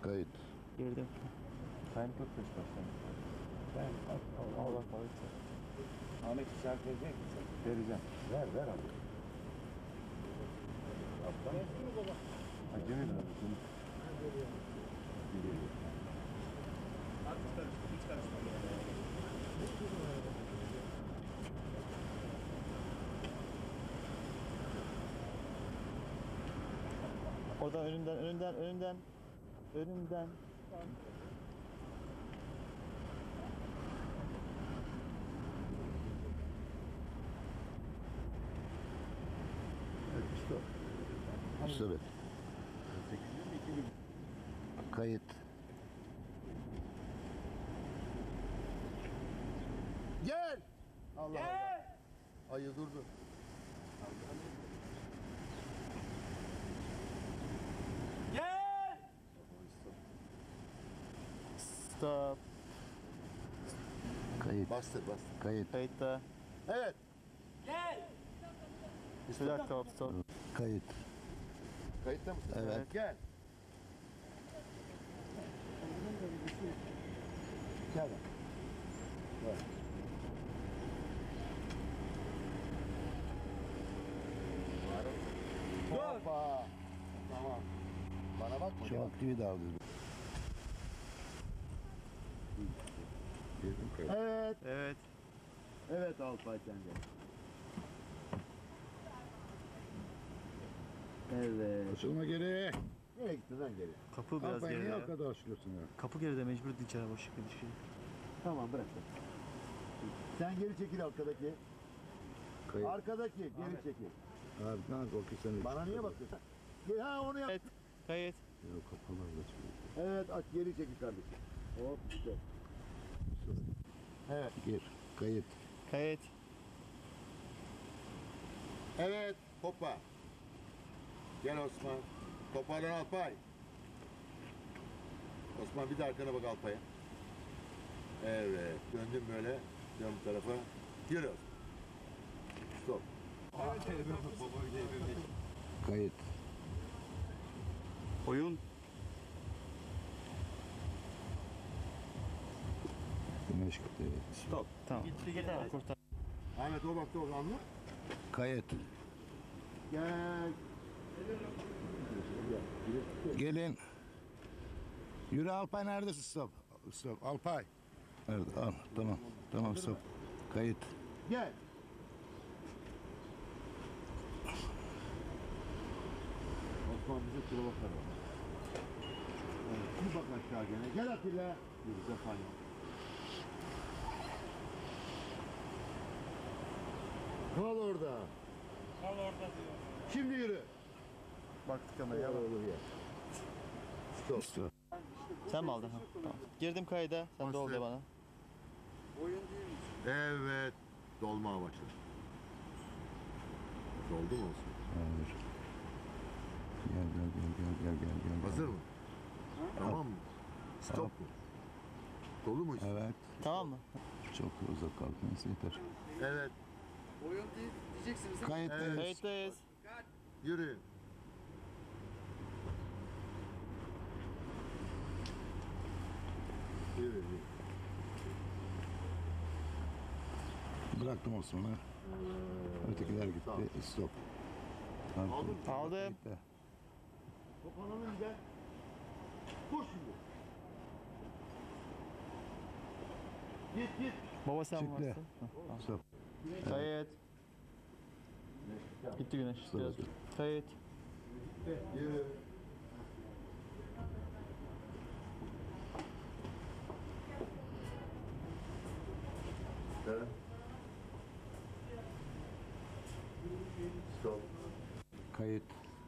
Kayıt. Girdim. Time 45 başlamış. Ben Allah kahretsin. Ahmet işaret verecek misin? Vereceğim. Ver abi. Acemi mi? Hiç karışma. Oradan önümden. Stop. Kayıt. Gel. Allah Allah. Ayı durdu. Stop. Kayıt. Bastır. Kayıt. Kayıtta. Evet. Bir dakika stop. Kayıt. Kayıtta mısın? Evet. Gel. Gel. Hoppa. Tamam. Bana bakma. Şu aktivi de aldı. Girdim kayıt. Evet. Evet. Evet Alpay sende. Evet. Açılma geri. Nereye gittin lan geri? Kapı biraz Alpay niye geride. o kadar açılıyorsun ya? Kapı geride mecbur içeri boş çıkıyor. Tamam bırak. Sen geri çekil arkadaki. Kayıt. Arkadaki geri çekil. Abi ne korkuyorsun sen? Bana niye bakıyorsun? Ha onu yap. Evet. Kayıt. Ya kapalı açılıyor. Evet aç geri çekil kardeşim. Hop işte. Evet. Gir. Kayıt. Kayıt. Evet. Hoppa. Gel Osman. Toparlan Alpay. Osman bir de arkana bak Alpay'a. Evet. Döndüm böyle. Dön bu tarafa. Yürü Osman. Stop. Kayıt. Oyun. Güneş gitti. Stop. Tamam. Tamam, kurtar. Ahmet o baktı oradan mı? Kayıt. Gel. Gelin. Yürü Alpay neredesin? Stop. Stop. Alpay. Nerede? Al. Tamam. Tamam stop. Kayıt. Gel. Osman bize tura bakar. Evet, bir bak aşağı gene. Gel Atilla. Yürü Zefanya. Kal orada. Kal orada diyor. Şimdi yürü. Baktık kameraya. Olur ya. Stop. Stop. Sen mi aldın? Ha, tamam. Girdim kayda. Sen de oldu bana. Evet. Dolmaya başladı. Doldu mu Osman? Hayır. Gel. Hazır mı? Tamam mı? Stop mu? Dolu mu? Evet. Tamam mı? Çok uzak kalkması yeter. Evet. Oyun diyeceksiniz. Kayıttayız. Evet. Kayıttayız. Yürü. Yürü. Bıraktım Osman'ı. Ötekiler gitti. Stop. Tamam. Aldın mı? Aldım. Gitti. Toparlanın gel. Koş şimdi. Git. Baba sen Çıktı. varsın. Stop. Kayıt. Gitti güneş. Biraz. Kayıt. Yürü. Evet. Stop. Kayıt.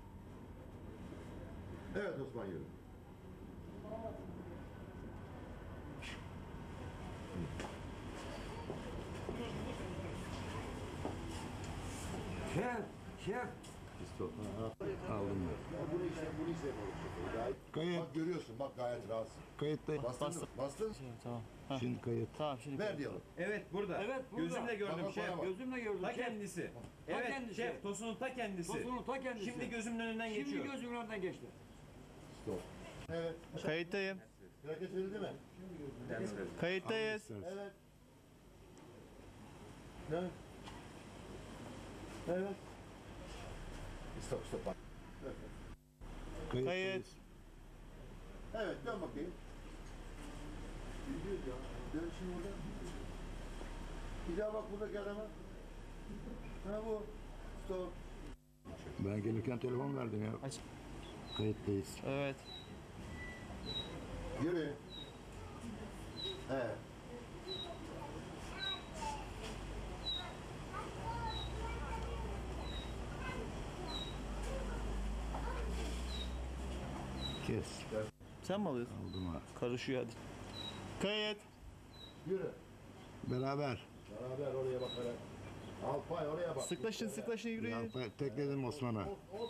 Evet Osman yürü. Şef. Stop. Aldım ben. Bunu ise yapalım. Kayıt. Bak görüyorsun bak gayet rahatsın. Kayıttayım. Bastın mı? Bastın. Tamam. Ha. Şimdi kayıt. Tamam şimdi. Ver diyelim. Evet burada. Evet, burada. Gözümle gördüm Tamam, şef. bana bak. Gözümle gördüm. Ta şef. kendisi. Evet kendisi. şef Tosun'un ta kendisi. Tosun'un ta kendisi. Şimdi gözümün önünden Şimdi geçiyor. gözümün önünden geçti. Stop. Evet. Kayıttayım. Plaka verildi mi? Kayıttayız. Evet. Evet. Evet. Stop stop bak. Kayıt. Evet dön bakayım. Gidiyoruz ya. Dön şimdi burada. Bir daha bak buradaki adama. Ha bu. Stop. Ben gelirken telefon verdim ya. Aç. Kayıttayız. Evet. Yürü. Evet. Kes. Sen mi alıyorsun? Aldım ha. Karışıyor hadi. Kayıt. Yürü. Beraber. Beraber oraya bakarak. Alpay oraya bak. Sıklaşın yürüyün. Alpay tekledim Osman'a.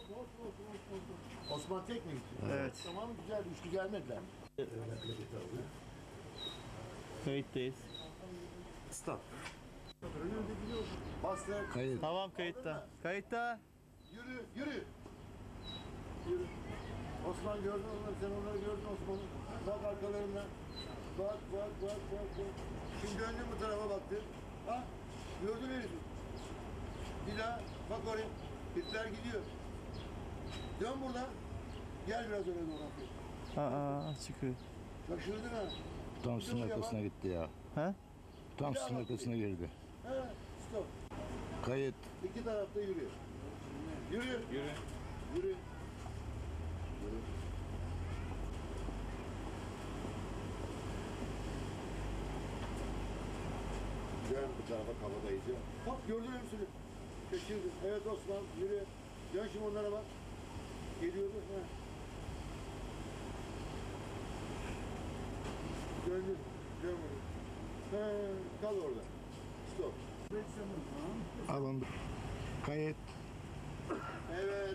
Osman tek mi gitti? Evet. Tamam güzel. Üçlü gelmediler. Kayıttayız. Stop. Önünde gidiyorsun. Bastır. Kayıt. Tamam kayıtta. Kayıtta. Yürü, yürü. Yürü. Osman gördün onları, sen onları gördün Osman'ı. Bak arkalarından. Bak. Şimdi döndün bu tarafa baktın. Ha? Gördün herifi. Bir daha bak oraya. Hitler gidiyor. Dön buradan. Gel biraz öne doğru. Aa çıkıyor. Şaşırdın ha. Tam sınır arkasına gitti ya. Ha? Tam sınır arkasına girdi. He, stop. Kayıt. İki tarafta yürü. Yürü. Yürü. Dön bu tarafa kafada iyice. Hop gördün hepsini. Kaçırdın. Evet Osman yürü. Dön şimdi onlara bak. Geliyordu. He. Döndün. Dön bunu. He, kal orada. Stop. Alın. Kayıt. Evet.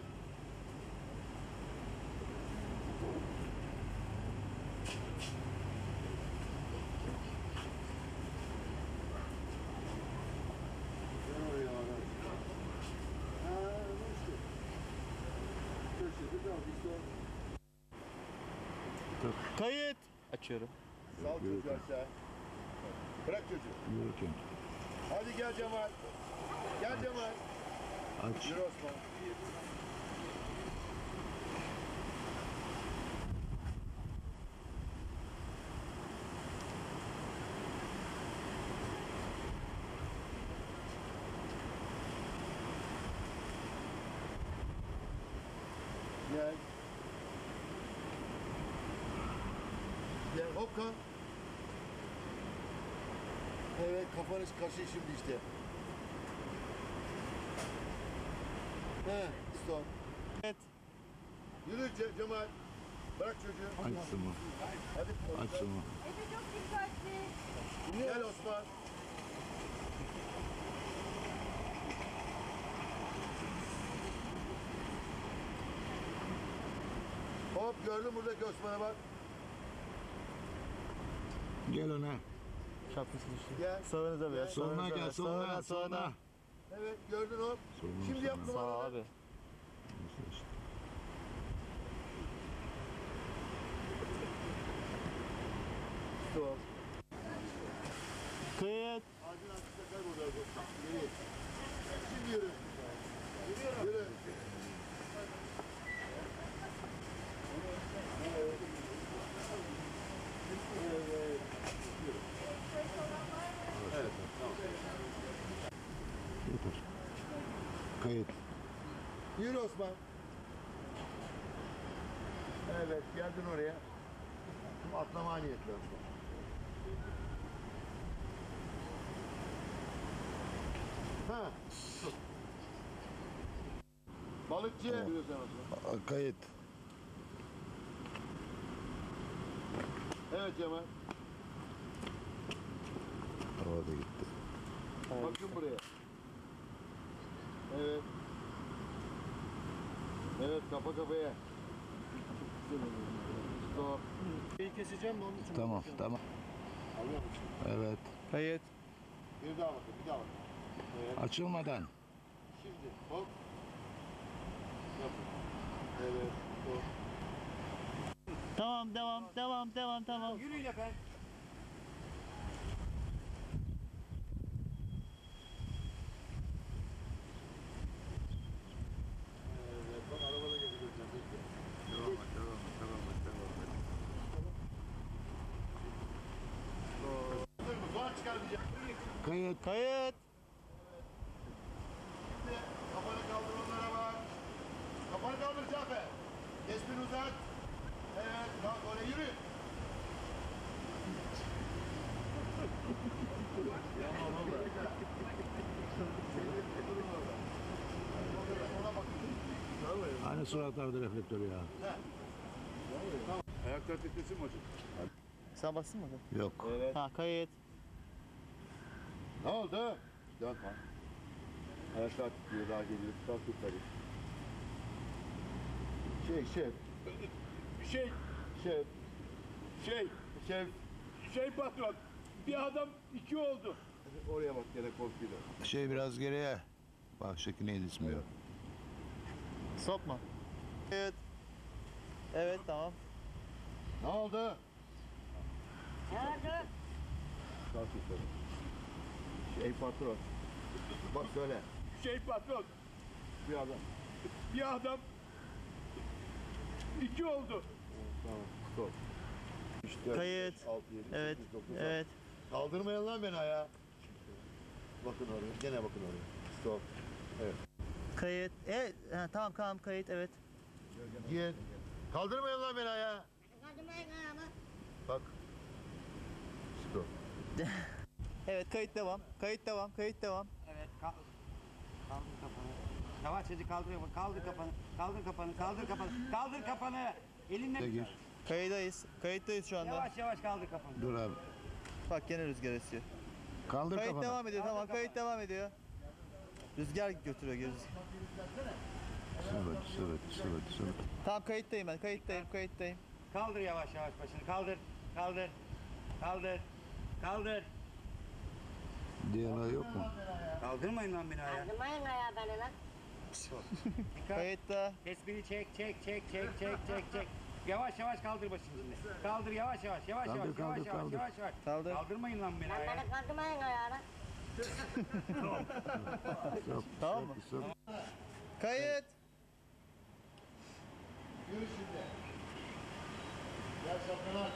Sen oraya ara. Ha, ne işte. Köşede kal, işte o. Kayıt. Açıyorum. Sal çocuğu aşağı. Bırak çocuğu. Yürürken. Hadi gel Cemal. Gel Cemal. Aç. Yürü Osman. Gel. Gel hop kalk. Evet kafanız kaşı şimdi işte. He stop. Evet. Yürü Cemal. Bırak çocuğu. Aç Sımı. Hadi. Aç Sımı. Efe çok dikkatli. Gel Osman. Hop gördün buradaki Osman'a bak. Gel öne. Şapkası düştü. Gel. Sağınıza biraz. Soluna gel. Soluna. Soluna. Evet gördün hop. Soluna, Şimdi yap soluna. Sağ numaraları. abi. Stop. Kayıt. Ağacın arkasında kaybolur. Geri. Şimdi yürü. Yürü. Yeter. Kayıt. Yürü Osman. Evet geldin oraya. Şimdi atlama niyetli Osman. Ha. dur. Balıkçı. Yürü sen Osman. Kayıt. Evet Cemal. Havada gitti. Bakın buraya. Evet. Evet kafa kafaya. Stop. Şeyi keseceğim de onun için. Tamam. Anlıyor musun? Evet. Kayıt. Bir daha bakın, bir daha bakın. Evet. Açılmadan. Şimdi hop. Yapın. Evet. Stop. Tamam, devam. Yürüyün efendim. Evet, bak arabada geliyor. Devam et, devam et. Sonra çıkarmayacak. Kayıt. Kayıt. Şimdi kafanı kaldır onlara bak. Kafanı kaldır Cafer. Kesmini uzat. Evet, kalk oraya yürü. Aynı suratlarda reflektör ya. Ayaklar titresin mi hocam? Sen bassın mı? Yok. Ha, kayıt. Ne oldu? Dönme. Ayaklar titriyor, daha geliyor. Kalk yukarı. Şey patron, bir adam 2 oldu. Oraya bak gene korkuyla. Şey biraz geriye. Bak şekil neydi ismi yok. Stop mu? Kayıt. Evet, tamam. Ne oldu? Nerede? Kalk yukarı. Patron. Bak söyle. Şey patron, Bir adam. bir adam 2 oldu. Tamam. Stop. 3, 4, Kayıt. 6, 7, Evet, 8, 9, evet. Kaldırmayın lan beni ayağa. Bakın oraya. Gene bakın oraya. Stop. Kayıt. Evet, ha, tamam, kayıt, evet. Gir. Kaldırmayın lan beni ayağa. Bak. Stop. Evet, kayıt devam. Evet. Kaldır kafanı. Yavaşça kaldırıyor. Kaldır kafanı. Kaldır kafanı. Elinle. Gir. Kayıttayız şu anda. Yavaş kaldır kafanı. Dur abi. Bak gene rüzgar esiyor. Kaldır Kayıt kafanı. devam ediyor, tamam, kayıt devam ediyor. Rüzgar götürüyor geri. Evet. Tamam, kayıttayım ben, kayıttayım. Kaldır yavaş başını. Kaldır. Diğerleri yok mu? Kaldırmayın lan beni ayağa. Kaldırmayın ayağı beni lan. Dikkat. Kayıtta. Tespihini çek. Yavaş kaldır başını şimdi. Kaldır yavaş. Kaldır. Kaldır. Kaldırmayın lan beni Lan ayağa. beni kaldırmayın ayağı lan. Tamam mı? Kayıt. Yürü şimdi. Gel şapkalar.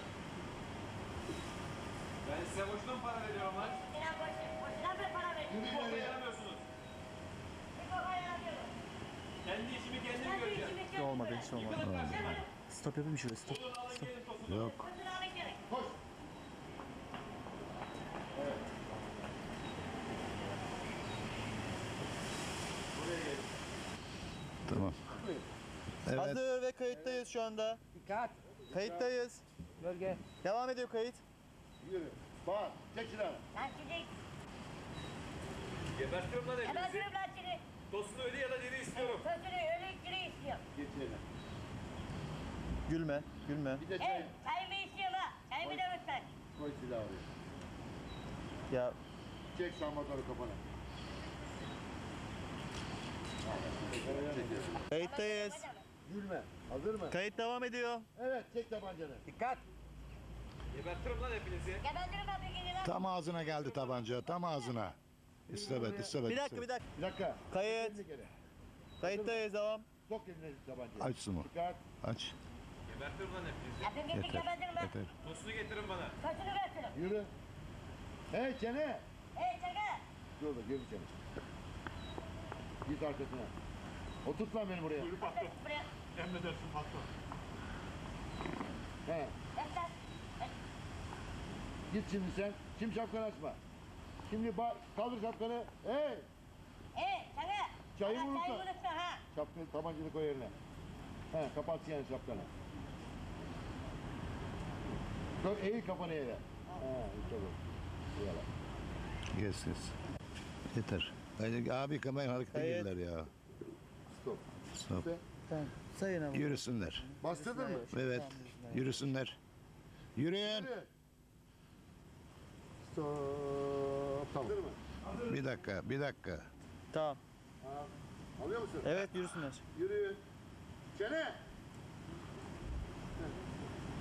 Ben size boşuna mı para veriyorum lan? Boşuna bir para ver. Yürü Boka ileri. yaramıyorsunuz. Bir baba yaramıyorum. Kendi işimi kendim Kendi göreceğim. işimi kendim Olmadı, göreceğim. hiç olmadı. Yıkılın karşımdan. Stop yapayım şöyle, stop. Alın gelin tosunu. Yok. Gözünü alın gerek. Koş. Tamam. Evet. Hazır ve kayıttayız şu anda. Dikkat. Kayıttayız. Gölge. Devam ediyor kayıt. Yürü. Bak. Çek silahını. Lan çizik. Gebertiyorum lan hepinizi. Gebertirim lan seni. Tosunu ölü ya da diri istiyorum. Sözünü ölü istiyorum. Geç yerine. Gülme. Bir de çay. Hey, çayımı istiyorum ha. Çayımı da lütfen. Koy silahı oraya. Ya Çek sanmatörü kafana. Çek. kayıttayız. Gülme. Hazır mı? Kayıt devam ediyor. Evet. Çek tabancanı. Dikkat. Gebertirim lan hepinizi. Gebertirim lan bir gece lan. Tam ağzına geldi tabanca. Tam ağzına. İstebet. Bir dakika. Bir dakika. Kayıt. Bir kere. Kayıttayız, devam. Sok eline tabancayı. Aç Sumo. Dikkat. Aç. Gebertirim lan hepinizi. Yapın gittik Yeter. gebertirim lan. Yeter. Tosunu getirin bana. Sözünü vertirim. Yürü. Hey çene. Hey çeke. Dur da geri çene. Git arkasına. Oturt lan beni buraya. Buraya. Emredersin patron. He. Emsen. Git şimdi sen. Şimdi şapkanı açma. Şimdi kaldır şapkanı. Hey. Hey çeke. Çayı Bana unutma. Çayı unutma ha. Şapkanı tabancanı koy yerine. He kapat yani şapkanı. Eğil kafanı yere. He işte bu. Yala. Yes. Yeter. Abi kamerayı hareket Kayıt. ediyorlar ya. Stop. Stop. Tamam. Sayın ama. Yürüsünler. Bastırdın mı? Evet. Yürüsünler. Yürüyün. Yürü. Stop. Tamam. Hazır mı? Bir dakika. Tamam. Alıyor musun? Evet, yürüsünler. Yürü. Çene.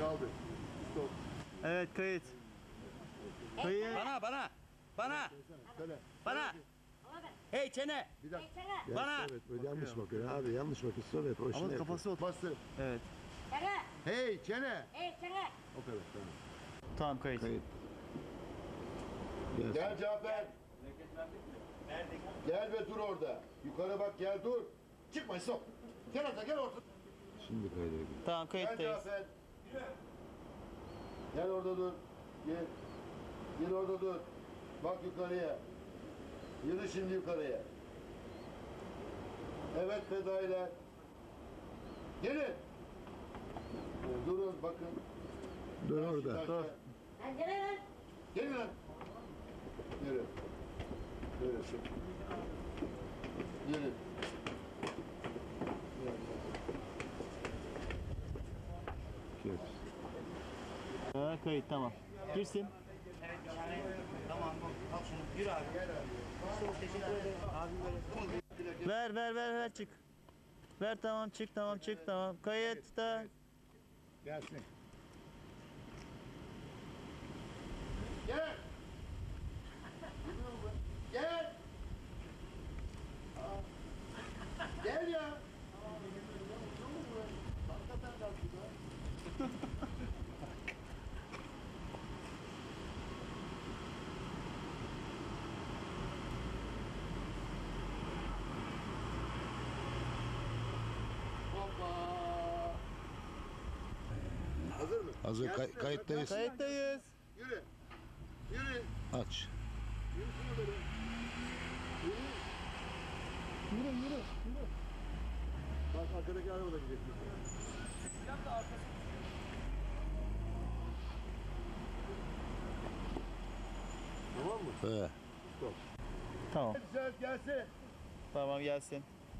Kaldır. Stop. Evet kayıt. Kayıt. Söyle. Ona bak. Hey çene. Bir dakika. Hey çene. Ya Bana. Evet, böyle yanlış bakıyor abi, yanlış bakıyor. Söyle, hoşuna Ama kafası yapıyor. Bastır. Evet. Çene. Hey çene. Hey çene. O kadar, tamam. Tamam kayıt. Kayıt. Gel Cafer. Gel ve dur orada. Yukarı bak, gel dur. Çıkma, stop. Gel orta, gel orta. Şimdi kayda gir. Tamam Gel kayıttayız. Cafer. Gel orada dur. Gel. Gel orada dur. Bak yukarıya. Yürü şimdi yukarıya. Evet fedailer. Gelin. Durun bakın. Dur orada. Taşla. Dur. Lan çene lan. Gelin lan. Yürü. Yürü. Yürü. Kes. Ha, kayıt tamam. Girsin. Evet yani. Tamam al şunu. Yürü abi. Çok teşekkür ederim. Abim böyle. Ver çık. Ver tamam çık tamam çık tamam. Kayıtta. Gelsin. Gel. Gel. Gel ya. Hakikaten kalktı da. Hoppa. Hazır mı? Hazır. Gelsin, Kayıttayız. Kayıttayız. Yürü. Yürü. Aç. Yürü şuna böyle. Yürü. Yürü, yürü, yürü. Bak arkadaki araba da gidecek. Tamam mı? He. Tamam. Güzel gelsin. Tamam gelsin.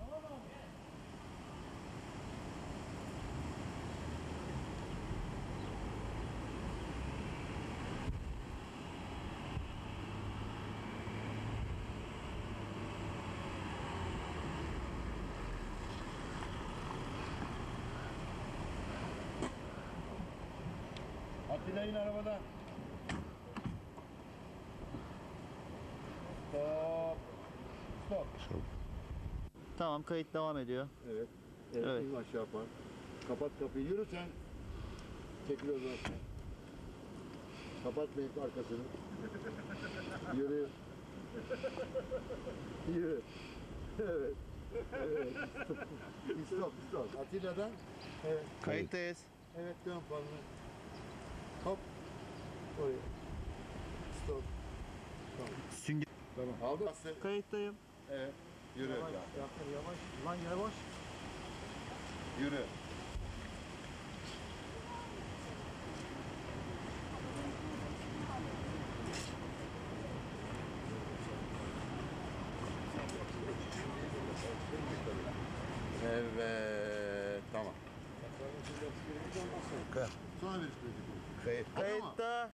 Atilla in arabadan. Stop. Stop. Tamam kayıt devam ediyor. Evet. Evet. İn aşağı park. Kapat kapıyı. Yürü sen. Çekil o zaman. Kapatmayın arkasını. Yürü. Yürü. Evet. Evet. Stop. Stop. Atilla'dan. Evet. Kayıttayız. Evet dön kolunu. Hop. Oraya. Stop. Sünger. Tamam. Aldı. Kayıttayım. Evet. Yürü. Yavaş. Lan yavaş. Yürü. Evet. Tamam. Kay- Sonra veriş Kayıt. Kayıtta.